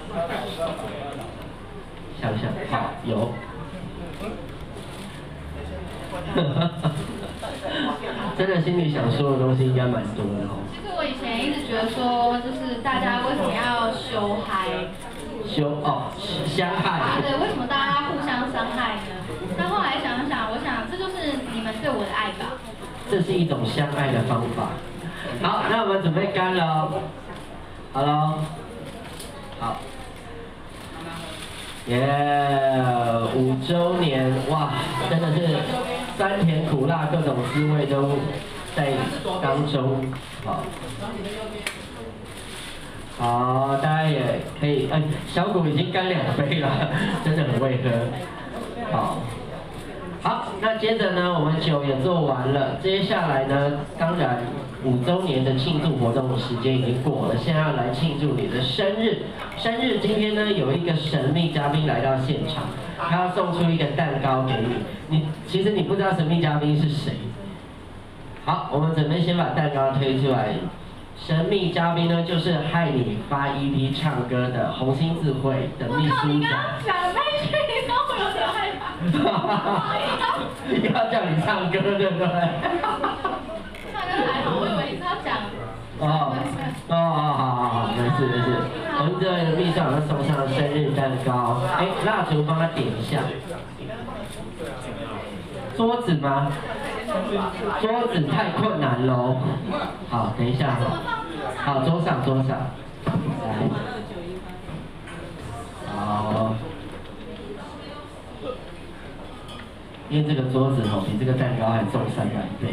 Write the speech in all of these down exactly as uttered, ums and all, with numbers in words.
想想，好，有。真的心里想说的东西应该蛮多的哦。 其实我以前一直觉得说，就是大家为什么要修嗨？ 修哦，相害。 对，为什么大家互相伤害呢？但后来想想，我想这就是你们对我的爱吧。 这是一种相爱的方法。好，那我们准备干了哦。好喽。好。耶、yeah, 五周年，哇，真的是酸甜苦辣各种滋味都在当中。好。好，大家也可以，哎，小谷已经干两杯了，真的很会喝。好，好，那接着呢，我们酒也做完了，接下来呢，当然五周年的庆祝活动时间已经过了，现在要来庆祝你的生日。生日今天呢，有一个神秘嘉宾来到现场，他要送出一个蛋糕给你。你其实你不知道神秘嘉宾是谁。好，我们准备先把蛋糕推出来。神秘嘉宾呢，就是害你发 E P 唱歌的红星智慧的秘书长。 你刚刚讲的那一句，你让我有点害怕。 你要叫你唱歌，对不对？ 唱歌还好，我以为你是要讲。 哦哦好好好，没事没事。红星智慧的秘书长要送上生日蛋糕，哎，蜡烛帮他点一下。桌子吗？桌子太困难喽。好，等一下。好，桌上桌上。来。好。因为这个桌子哦，比这个蛋糕还重三百倍。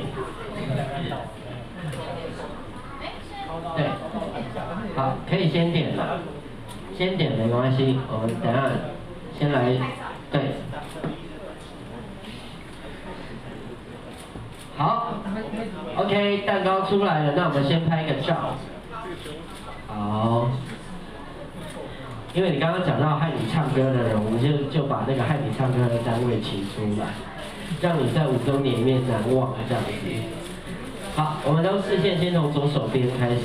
对。好，可以先点了。先点没关系，我们等下先来。对。好 ，OK， 蛋糕出来了，那我们先拍个照。好，因为你刚刚讲到害你唱歌的人，我们就就把那个害你唱歌的单位请出来，让你在五周年里面难忘这样子。好，我们都视线先从左手边开始。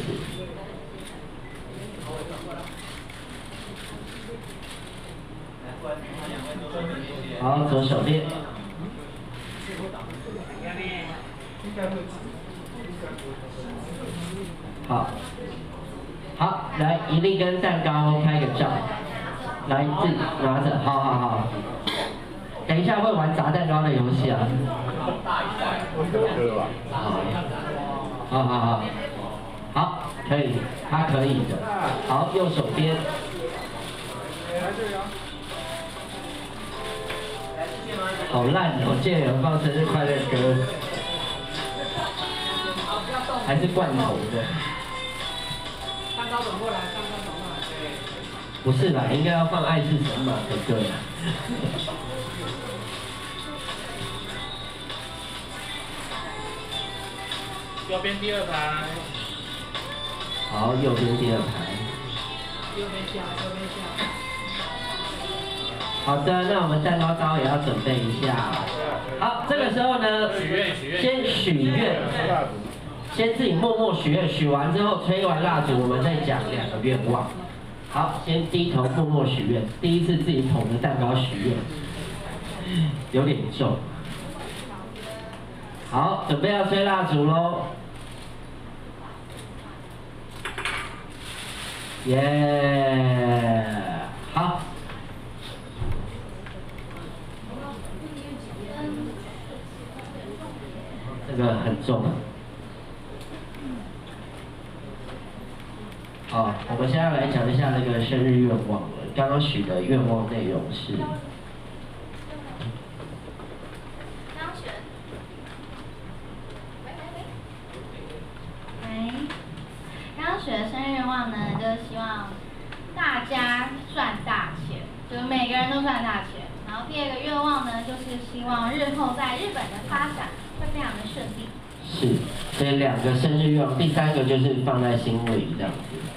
好，左手边。好，好，来一粒跟蛋糕拍个照，来自己拿着，好好好。等一下会玩砸蛋糕的游戏啊。好好好，好，可以，他可以的。好，右手边。好烂哦！竟然有人放生日快乐歌。还是罐头的。 蛋糕转过来，蛋糕转过来。 不是啦，应该要放爱是神马才对啦。 右边第二排。 好，右边第二排。 右边下，右边下。 好的，那我们蛋糕刀也要准备一下。好，这个时候呢， 许愿许愿。 先许愿。先自己默默许愿，许完之后吹完蜡烛，我们再讲两个愿望。好，先低头默默许愿，第一次自己捧着蛋糕许愿，有点重。好，准备要吹蜡烛喽。耶、yeah ，好。这个很重。好，我们现在来讲一下那个生日愿望了。刚刚许的愿望内容是。 刚选。喂喂喂。喂。刚刚许的生日愿望呢，就是希望大家赚大钱，就是每个人都赚大钱。然后第二个愿望呢，就是希望日后在日本的发展会非常的顺利。 是，所以两个生日愿望，第三个就是放在心里这样子。